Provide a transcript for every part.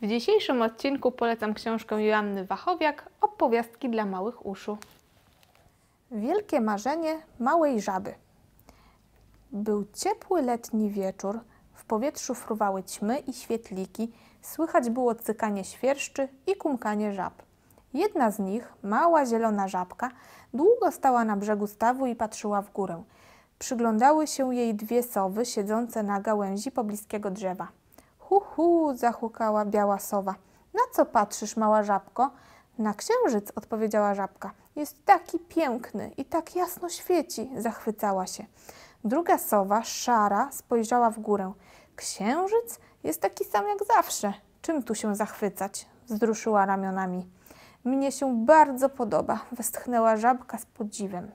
dzisiejszym odcinku polecam książkę Joanny Wachowiak Opowiastki dla małych uszu. Wielkie marzenie małej żaby. Był ciepły letni wieczór, w powietrzu fruwały ćmy i świetliki, słychać było cykanie świerszczy i kumkanie żab. Jedna z nich, mała zielona żabka, długo stała na brzegu stawu i patrzyła w górę. Przyglądały się jej dwie sowy siedzące na gałęzi pobliskiego drzewa. Hu, hu, zahukała biała sowa. Na co patrzysz, mała żabko? Na księżyc, odpowiedziała żabka. Jest taki piękny i tak jasno świeci, zachwycała się. Druga sowa, szara, spojrzała w górę. Księżyc jest taki sam jak zawsze. Czym tu się zachwycać? Wzruszyła ramionami. Mnie się bardzo podoba, westchnęła żabka z podziwem.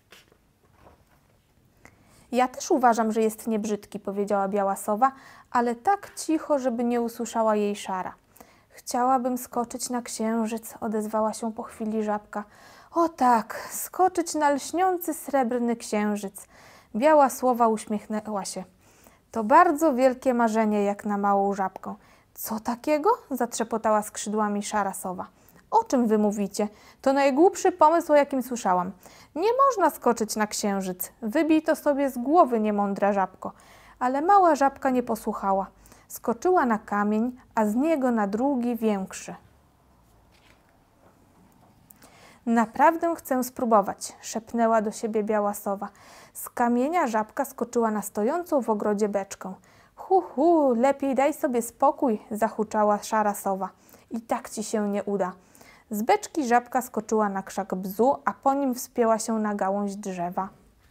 Ja też uważam, że jest niebrzydki, powiedziała biała sowa, ale tak cicho, żeby nie usłyszała jej szara. Chciałabym skoczyć na księżyc, odezwała się po chwili żabka. O tak, skoczyć na lśniący srebrny księżyc. Biała sowa uśmiechnęła się. To bardzo wielkie marzenie, jak na małą żabkę. Co takiego? Zatrzepotała skrzydłami szara sowa. O czym wy mówicie? To najgłupszy pomysł, o jakim słyszałam. Nie można skoczyć na księżyc. Wybij to sobie z głowy, niemądra żabko. Ale mała żabka nie posłuchała. Skoczyła na kamień, a z niego na drugi, większy. Naprawdę chcę spróbować, szepnęła do siebie biała sowa. Z kamienia żabka skoczyła na stojącą w ogrodzie beczkę. Hu, hu, lepiej daj sobie spokój, zahuczała szara sowa. I tak ci się nie uda. Z beczki żabka skoczyła na krzak bzu, a po nim wspięła się na gałąź drzewa.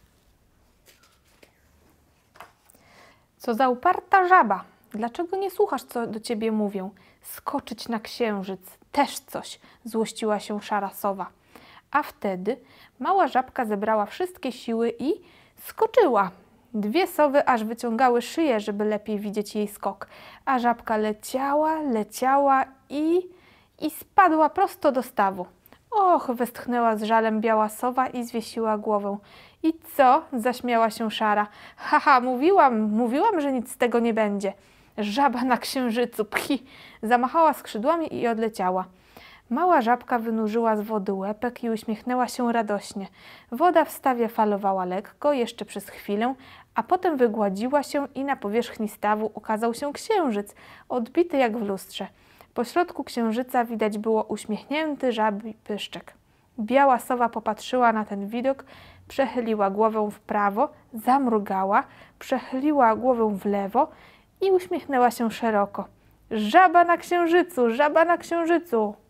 Co za uparta żaba! Dlaczego nie słuchasz, co do ciebie mówią? Skoczyć na księżyc, też coś, złościła się szara sowa. A wtedy mała żabka zebrała wszystkie siły i skoczyła. Dwie sowy aż wyciągały szyję, żeby lepiej widzieć jej skok. A żabka leciała i spadła prosto do stawu. Och, westchnęła z żalem biała sowa i zwiesiła głowę. I co? Zaśmiała się szara. Haha, mówiłam, że nic z tego nie będzie. Żaba na księżycu, pchi! Zamachała skrzydłami i odleciała. Mała żabka wynurzyła z wody łepek i uśmiechnęła się radośnie. Woda w stawie falowała lekko, jeszcze przez chwilę, a potem wygładziła się i na powierzchni stawu ukazał się księżyc, odbity jak w lustrze. Po środku księżyca widać było uśmiechnięty żabi pyszczek. Biała sowa popatrzyła na ten widok, przechyliła głowę w prawo, zamrugała, przechyliła głowę w lewo i uśmiechnęła się szeroko. Żaba na księżycu, żaba na księżycu!